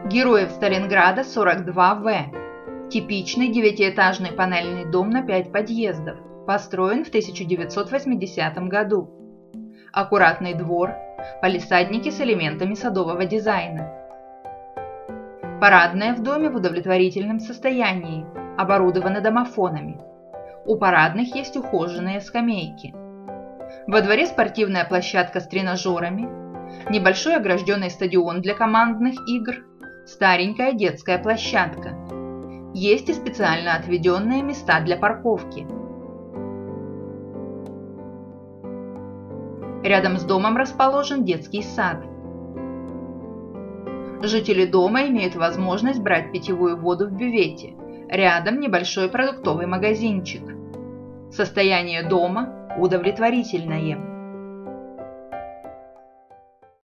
Героев Сталинграда 42В. Типичный девятиэтажный панельный дом на 5 подъездов. Построен в 1980 году. Аккуратный двор, палисадники с элементами садового дизайна. Парадная в доме в удовлетворительном состоянии, оборудована домофонами. У парадных есть ухоженные скамейки. Во дворе спортивная площадка с тренажерами, небольшой огражденный стадион для командных игр, старенькая детская площадка. Есть и специально отведенные места для парковки. Рядом с домом расположен детский сад. Жители дома имеют возможность брать питьевую воду в бювете. Рядом небольшой продуктовый магазинчик. Состояние дома удовлетворительное.